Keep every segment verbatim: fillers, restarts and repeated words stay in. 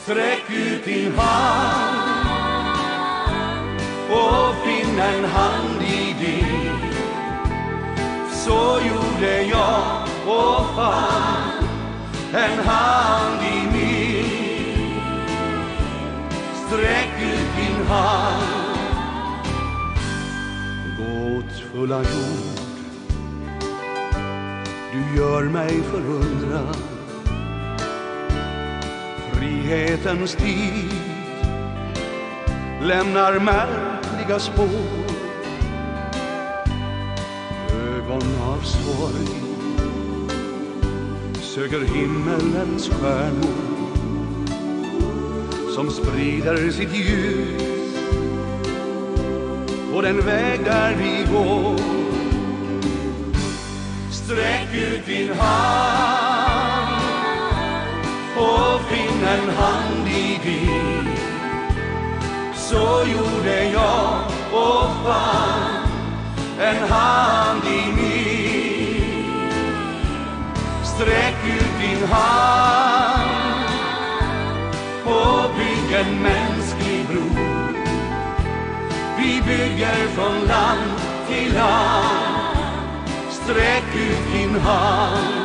Sträck ut din hand och finn en hand i din. Så gjorde jag och fann en hand i min. Sträck ut din hand. Gåtfulla jord, du gör mig förundrad. Frihetens tid lämnar märkliga spår. Ögon av sorg söker himmelens stjärnor som sprider sitt ljus på den väg där vi går. Sträck ut din hand och finn en hand i din. Så gjorde jag och fann en hand i min. Sträck ut din hand och bygg en mänsklig bro. Vi bygger från land till land. Sträck ut din hand.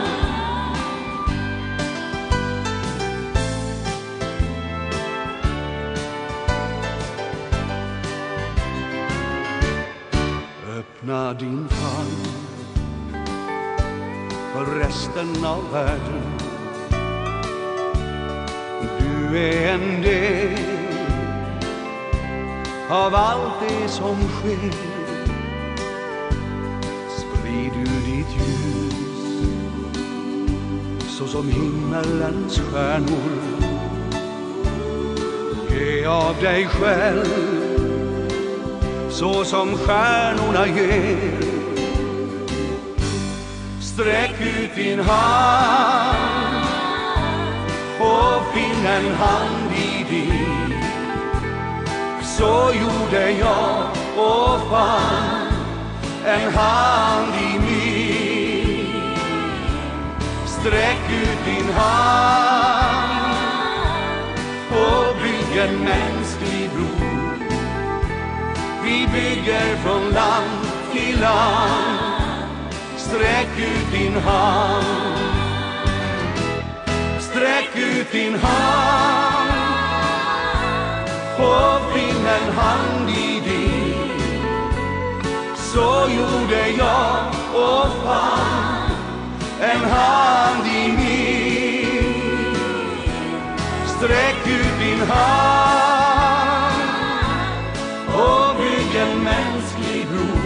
Öppna din famn för resten av världen. Du är en del av allt det som sker. Sprid ut ditt ljus så som himmelens stjärnor. Ge av dig själv så som stjärnorna ger. Sträck ut din hand och finn en hand i din. Så gjorde jag och fann en hand i min. Sträck ut din hand och bygg en mänsklig bro. Vi bygger från land till land. Sträck ut din hand. Sträck ut din hand och finn en hand i din. Så gjorde jag och fann en hand i min. Sträck ut din hand och bygg en mänsklig bro.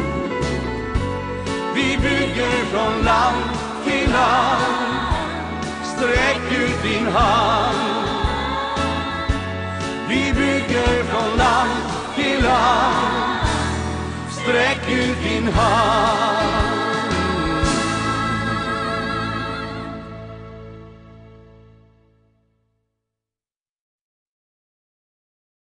Vi bygger från land till land. Sträck ut din hand. Vi bygger från land till land. Sträck ut din hand.